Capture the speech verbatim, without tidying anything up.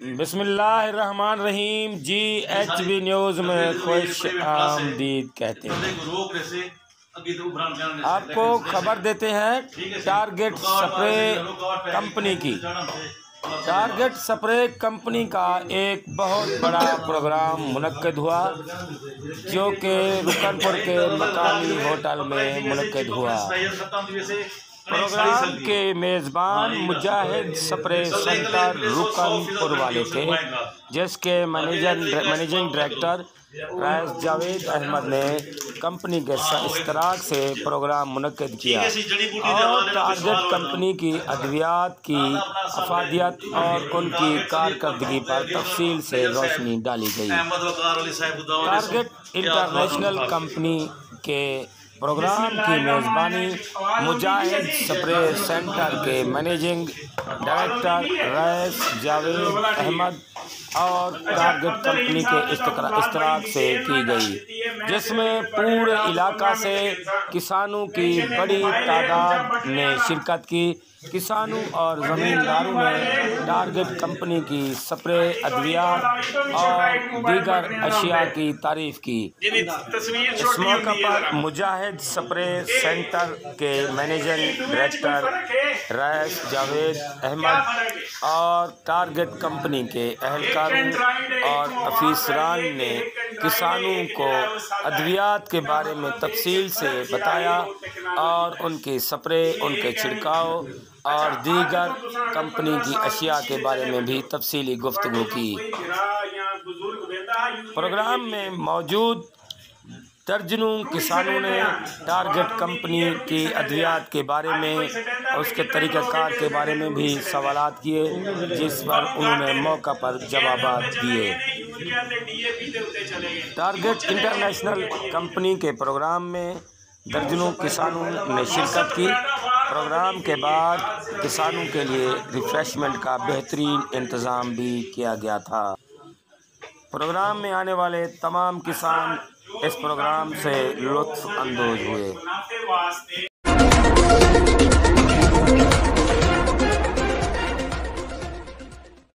بسم اللہ الرحمن الرحیم جی ایچ بی نیوز میں خوش آمدید کہتے ہیں۔ آپ کو خبر دیتے ہیں ٹارگٹ سپرے کمپنی کی۔ ٹارگٹ سپرے کمپنی کا ایک بہت بڑا پروگرام منعقد ہوا جو کہ رکن پور کے مقامی ہوٹل میں منعقد ہوا۔ پروگرام کے میزبان مجاہد سپرے سینٹر رکن پور والے تھے، جس کے مینیجنگ ڈائریکٹر رئیس جاوید احمد نے کمپنی کے اشتراک سے پروگرام منعقد کیا اور ٹارگٹ کمپنی کی ادویات کی افادیت اور ان کی کارکردگی پر تفصیل سے روشنی ڈالی گئی۔ ٹارگٹ انٹرنیشنل کمپنی کے پروگرام کی میزبانی مجاہد سپرے سینٹر کے مینیجنگ ڈائریکٹر رئیس جاوید احمد اور ٹارگٹ کمپنی کے اشتراک سے کی گئی، جس میں پورے علاقہ سے کسانوں کی بڑی تعداد نے شرکت کی۔ کسانوں اور زمینداروں نے ٹارگٹ کمپنی کی سپرے ادویات اور دیگر اشیاء کی تعریف کی۔ اس موقع پر مجاہد سپرے سینٹر کے مینیجنگ ڈائریکٹر رئیس جاوید احمد اور ٹارگٹ کمپنی کے اہلکاروں اور افسران نے کسانوں کو ادویات کے بارے میں تفصیل سے بتایا اور ان کی سپرے، ان کے چھڑکاؤ اور دیگر کمپنی کی اشیاء کے بارے میں بھی تفصیلی گفتگو کی۔ پروگرام میں موجود درجنوں کسانوں نے ٹارگٹ کمپنی کی ادویات کے بارے میں اور اس کے طریقہ کار کے بارے میں بھی سوالات کیے، جس پر انہوں نے موقع پر جوابات دیے۔ ٹارگٹ انٹرنیشنل کمپنی کے پروگرام میں درجنوں کسانوں نے شرکت کی۔ پروگرام کے بعد کسانوں کے لیے ریفریشمنٹ کا بہترین انتظام بھی کیا گیا تھا۔ پروگرام میں آنے والے تمام کسان اس پروگرام سے لطف اندوز ہوئے۔